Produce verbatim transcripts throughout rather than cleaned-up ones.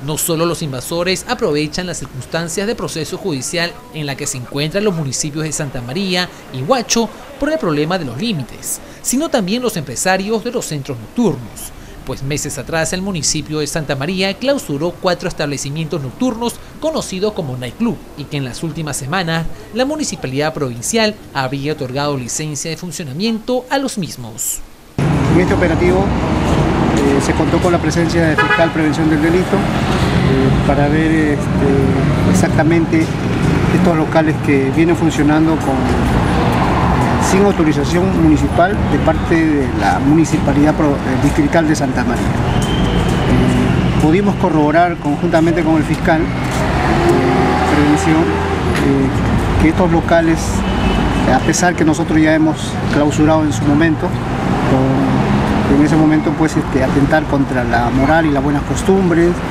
No solo los invasores aprovechan las circunstancias de proceso judicial en la que se encuentran los municipios de Santa María y Huacho por el problema de los límites, sino también los empresarios de los centros nocturnos. Pues meses atrás el municipio de Santa María clausuró cuatro establecimientos nocturnos conocidos como nightclub y que en las últimas semanas la municipalidad provincial habría otorgado licencia de funcionamiento a los mismos. En este operativo eh, se contó con la presencia del fiscal Prevención del Delito eh, para ver este, exactamente estos locales que vienen funcionando con sin autorización municipal de parte de la Municipalidad Distrital de Santa María. Eh, pudimos corroborar conjuntamente con el fiscal de prevención eh, que estos locales, a pesar que nosotros ya hemos clausurado en su momento, con, en ese momento pues este, atentar contra la moral y las buenas costumbres, eh,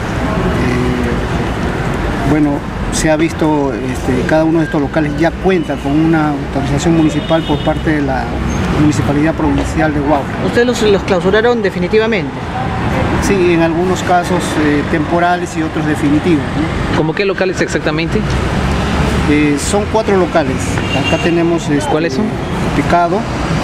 bueno, se ha visto este, cada uno de estos locales ya cuenta con una autorización municipal por parte de la Municipalidad Provincial de Huaura. ¿Ustedes los, los clausuraron definitivamente? Sí, en algunos casos eh, temporales y otros definitivos, ¿no? ¿Cómo qué locales exactamente? Eh, son cuatro locales. Acá tenemos... Este, ¿Cuáles son? Pecado,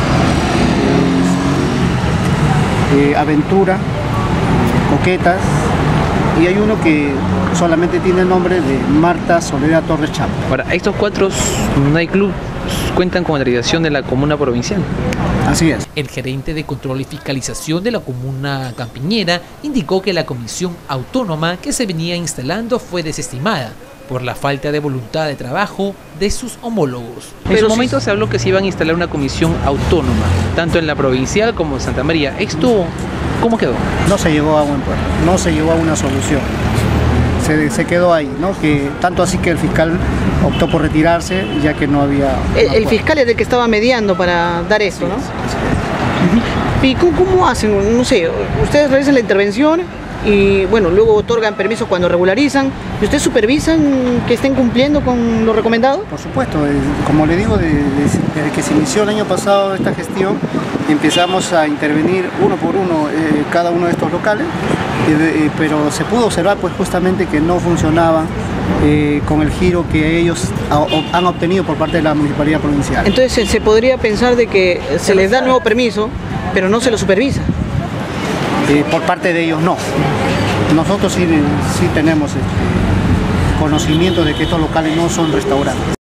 eh, Aventura, Coquetas, y hay uno que solamente tiene el nombre de Marta Soledad Torres Chapa. Ahora, estos cuatro nightclubs cuentan con la autorización de la comuna provincial. Así es. El gerente de control y fiscalización de la comuna campiñera indicó que la comisión autónoma que se venía instalando fue desestimada por la falta de voluntad de trabajo de sus homólogos. En su momento se habló que se iban a instalar una comisión autónoma, tanto en la provincial como en Santa María. ¿Esto cómo quedó? No se llegó a buen puerto, no se llegó a una solución. Se, se quedó ahí, ¿no? Que tanto así que el fiscal optó por retirarse, ya que no había... El, el fiscal es el que estaba mediando para dar esto, ¿no? Sí, sí. ¿Y cómo, cómo hacen? No sé, ustedes realizan la intervención y bueno, luego otorgan permiso cuando regularizan. ¿Y ustedes supervisan que estén cumpliendo con lo recomendado? Por supuesto, como le digo, desde, desde que se inició el año pasado esta gestión, empezamos a intervenir uno por uno eh, cada uno de estos locales, eh, pero se pudo observar pues justamente que no funcionaban eh, con el giro que ellos han obtenido por parte de la Municipalidad Provincial. Entonces se podría pensar de que se les da nuevo permiso, pero no se lo supervisa. Eh, por parte de ellos no. Nosotros sí, sí tenemos este, conocimiento de que estos locales no son restaurantes.